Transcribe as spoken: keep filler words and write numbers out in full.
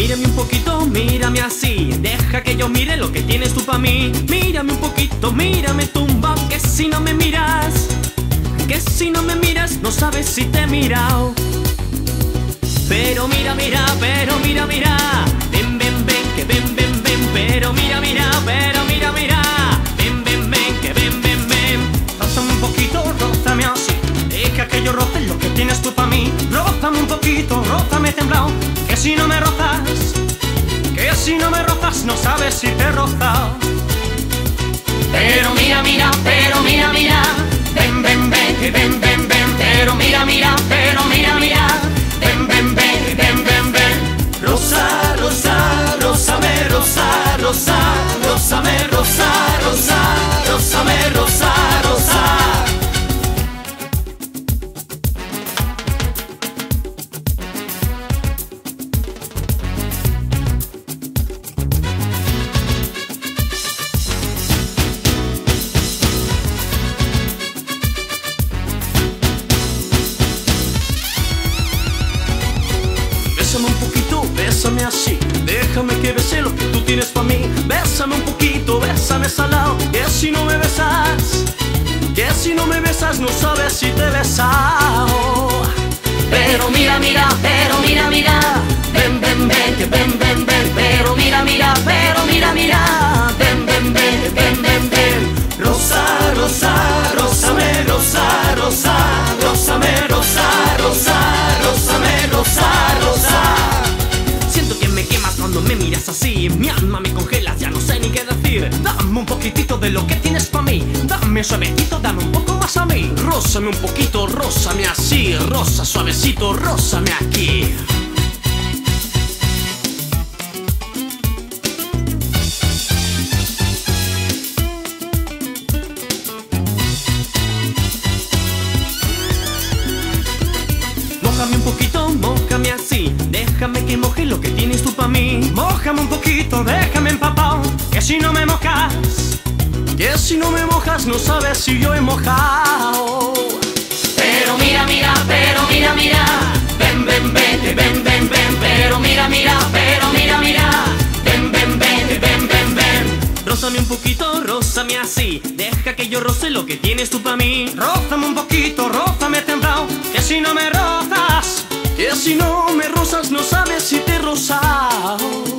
Mírame un poquito, mírame así, deja que yo mire lo que tienes tú pa' mí. Mírame un poquito, mírame tumba, que si no me miras, que si no me miras no sabes si te he mirado. Pero mira, mira, pero mira, mira, ven, ven, ven, que ven, ven, ven. Pero mira, mira, pero mira, mira, ven, ven, ven, que ven, ven, ven. Rózame un poquito, rózame así, deja que yo roce lo que tienes tú pa' mí. Rózame un poquito, rózame temblado, que si no me rozas, que si no me rozas no sabes si te he rozado. Pero mira, mira, pero mira, mira, ven, ven, ven, que ven, ven, ven. Pero mira, mira, pero mira, mira, ven, ven, ven, ven, ven, ven. Rosa, rosa, rózame, rosa, rosa, rózame, rosa, rosa, rózame, rosa, rosa. Bésame un poquito, bésame así, déjame que bese lo que tú tienes pa' mí. Bésame un poquito, bésame salado, que si no me besas, que si no me besas no sabes si te he besado. Pero mira, mira, pero mira, mira, ven, ven, ven, que ven, ven, ven. Pero mira, mira, pero mira, mira, ven, ven, ven, que ven, ven, ven. Rosa, rosa, rózame, rosa, rosa, rózame, rosa, rosa, rózame, rosa, rosa. Siento que me quemas cuando me miras así, mi alma me congelas, ya no sé ni qué decir. Dame un poquitito de lo que tienes pa' mí, dame suavecito, dame un poco más a mí. Rózame un poquito, rózame así, rosa suavecito, rózame aquí. Mójame un poquito, mójame así, déjame que moje lo que tienes tú pa' mí. Mójame un poquito, déjame empapado, que si no me mojas, que si no me mojas no sabes si yo he mojado. Pero mira, mira, pero mira, mira, ven, ven, ven, que ven, ven, ven. Pero mira, mira, pero mira, mira, ven, ven, ven, que ven, ven, ven. Rózame un poquito, rózame así, deja que yo roce lo que tienes tú pa' mí. Rózame un poquito, rózame temblado, que si no me rozas, que si no me rozas no sabes si te he rozado.